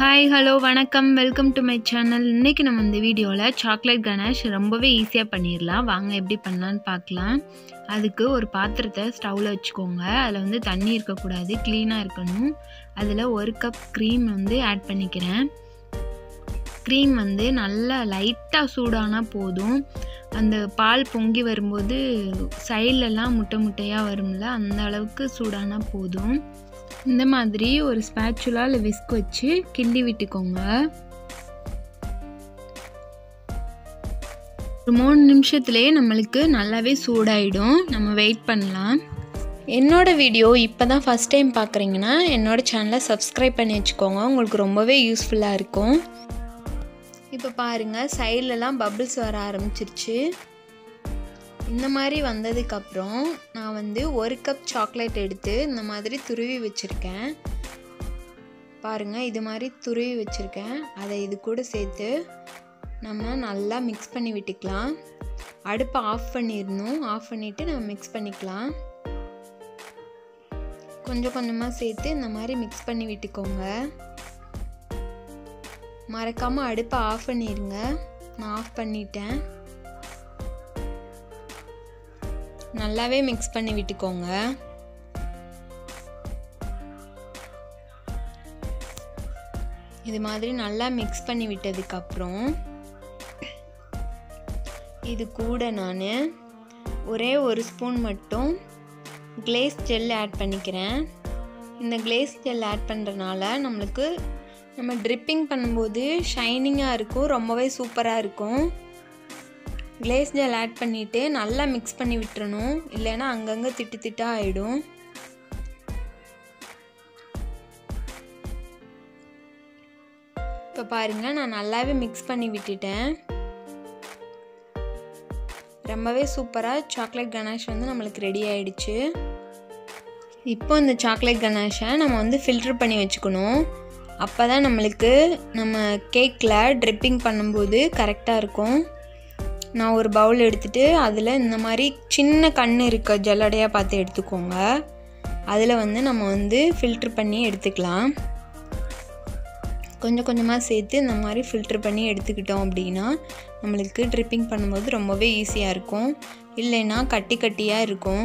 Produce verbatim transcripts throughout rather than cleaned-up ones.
Hi hello வணக்கம் welcome to my channel. இன்றைக்கி நம்ம இந்த வீடியோவில் சாக்லேட் கணேஷ் ரொம்பவே ஈஸியாக பண்ணிடலாம். வாங்க எப்படி பண்ணலான்னு பார்க்கலாம். அதுக்கு ஒரு பாத்திரத்தை ஸ்டவ்வில் வச்சுக்கோங்க. அதில் வந்து தண்ணி இருக்கக்கூடாது, க்ளீனாக இருக்கணும். அதில் ஒரு கப் க்ரீம் வந்து ஆட் பண்ணிக்கிறேன். க்ரீம் வந்து நல்லா லைட்டாக சூடானால் போதும். அந்த பால் பொங்கி வரும்போது சைட்லலாம் முட்டை முட்டையாக வரும்ல, அந்த அளவுக்கு சூடானால் போதும். இந்த மாதிரி ஒரு ஸ்பேச்சுலா இல்லை விஸ்க் வச்சு கிண்டி விட்டுக்கோங்க. ஒரு மூணு நிமிஷத்துலேயே நம்மளுக்கு நல்லாவே சூடாயிடும். நம்ம வெயிட் பண்ணலாம். என்னோடய வீடியோ இப்போ தான் ஃபஸ்ட் டைம் பார்க்குறீங்கன்னா என்னோடய சேனலை சப்ஸ்கிரைப் பண்ணி வச்சுக்கோங்க. உங்களுக்கு ரொம்பவே யூஸ்ஃபுல்லாக இருக்கும். இப்போ பாருங்கள், சைட்லலாம் பபிள்ஸ் வர ஆரம்பிச்சிருச்சு. இந்த மாதிரி வந்ததுக்கப்புறம் நான் வந்து ஒரு கப் சாக்லேட் எடுத்து இந்த மாதிரி துருவி வச்சுருக்கேன். பாருங்கள், இது மாதிரி துருவி வச்சுருக்கேன். அதை இது கூட சேர்த்து நம்ம நல்லா மிக்ஸ் பண்ணி விட்டுக்கலாம். அடுப்பை ஆஃப் பண்ணிடணும். ஆஃப் பண்ணிவிட்டு நம்ம மிக்ஸ் பண்ணிக்கலாம். கொஞ்சம் கொஞ்சமாக சேர்த்து இந்த மாதிரி மிக்ஸ் பண்ணி விட்டுக்கோங்க. மறக்காமல் அடுப்பை ஆஃப் பண்ணிடுங்க. நான் ஆஃப் பண்ணிட்டேன். நல்லாவே மிக்ஸ் பண்ணி விட்டுக்கோங்க. இது மாதிரி நல்லா மிக்ஸ் பண்ணி விட்டதுக்கப்புறம் இது கூட நான் ஒரே ஒரு ஸ்பூன் மட்டும் கிளேஸ் ஜெல் ஆட் பண்ணிக்கிறேன். இந்த கிளேஸ் ஜெல் ஆட் பண்ணுறதுனால நம்மளுக்கு நம்ம ட்ரிப்பிங் பண்ணும்போது ஷைனிங்காக இருக்கும், ரொம்பவே சூப்பராக இருக்கும். கிளேஸ் ஜெல் ஆட் பண்ணிவிட்டு நல்லா மிக்ஸ் பண்ணி விட்டுறணும், இல்லைன்னா அங்கங்கே திட்டு திட்டாக ஆகிடும். இப்போ பாருங்கள், நான் நல்லாவே மிக்ஸ் பண்ணி விட்டுட்டேன். ரொம்பவே சூப்பராக சாக்லேட் கணேஷ் வந்து நம்மளுக்கு ரெடி ஆகிடுச்சு. இப்போ இந்த சாக்லேட் கணேஷை நம்ம வந்து ஃபில்ட்ரு பண்ணி வச்சுக்கணும். அப்போ தான் நம்மளுக்கு நம்ம கேக்கில் ட்ரிப்பிங் பண்ணும்போது கரெக்டாக இருக்கும். நான் ஒரு பவுல் எடுத்துகிட்டு அதில் இந்த மாதிரி சின்ன கண் இருக்க ஜல்லடையாக பார்த்து எடுத்துக்கோங்க. அதில் வந்து நம்ம வந்து ஃபில்ட்ரு பண்ணி எடுத்துக்கலாம். கொஞ்சம் கொஞ்சமாக சேர்த்து இந்த மாதிரி ஃபில்ட்ரு பண்ணி எடுத்துக்கிட்டோம் அப்படின்னா நம்மளுக்கு ட்ரிப்பிங் பண்ணும்போது ரொம்பவே ஈஸியாக இருக்கும். இல்லைன்னா கட்டி கட்டியாக இருக்கும்.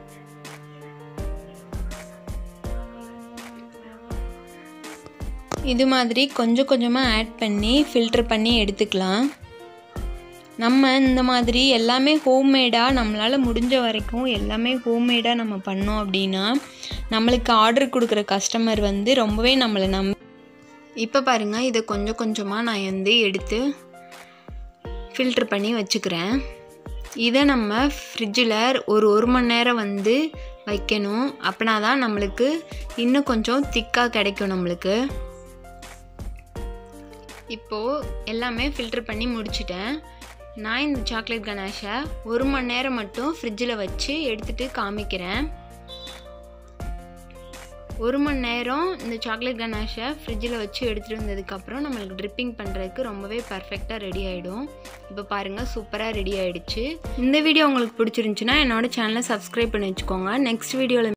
இது மாதிரி கொஞ்சம் கொஞ்சமாக ஆட் பண்ணி ஃபில்ட்ரு பண்ணி எடுத்துக்கலாம். நம்ம இந்த மாதிரி எல்லாமே ஹோம்மேடாக நம்மளால் முடிஞ்ச வரைக்கும் எல்லாமே ஹோம்மேடாக நம்ம பண்ணோம் அப்படின்னா நம்மளுக்கு ஆர்டர் கொடுக்குற கஸ்டமர் வந்து ரொம்பவே நம்மளை நம்ப. இப்போ பாருங்கள், இதை கொஞ்சம் கொஞ்சமாக நான் வந்து எடுத்து ஃபில்ட்ரு பண்ணி வச்சுக்கிறேன். இதை நம்ம ஃப்ரிட்ஜில் ஒரு ஒரு மணி நேரம் வந்து வைக்கணும். அப்படின்னா தான் நம்மளுக்கு இன்னும் கொஞ்சம் திக்காக கிடைக்கும் நம்மளுக்கு. இப்போது எல்லாமே ஃபில்ட்ரு பண்ணி முடிச்சிட்டேன். நான் இந்த சாக்லேட் கணேஷை ஒரு மணி நேரம் மட்டும் ஃப்ரிட்ஜில் வச்சு எடுத்துகிட்டு காமிக்கிறேன். ஒரு மணி நேரம் இந்த சாக்லேட் கணேஷை ஃப்ரிட்ஜில் வச்சு எடுத்துகிட்டு வந்ததுக்கப்புறம் நம்மளுக்கு ட்ரிப்பிங் பண்ணுறதுக்கு ரொம்பவே பர்ஃபெக்டாக ரெடி ஆகிடும். இப்போ பாருங்கள், சூப்பராக ரெடி ஆகிடுச்சு. இந்த வீடியோ உங்களுக்கு பிடிச்சிருந்துச்சுன்னா என்னோடய சேனலை சப்ஸ்கிரைப் பண்ணி வச்சுக்கோங்க. நெக்ஸ்ட் வீடியோவில்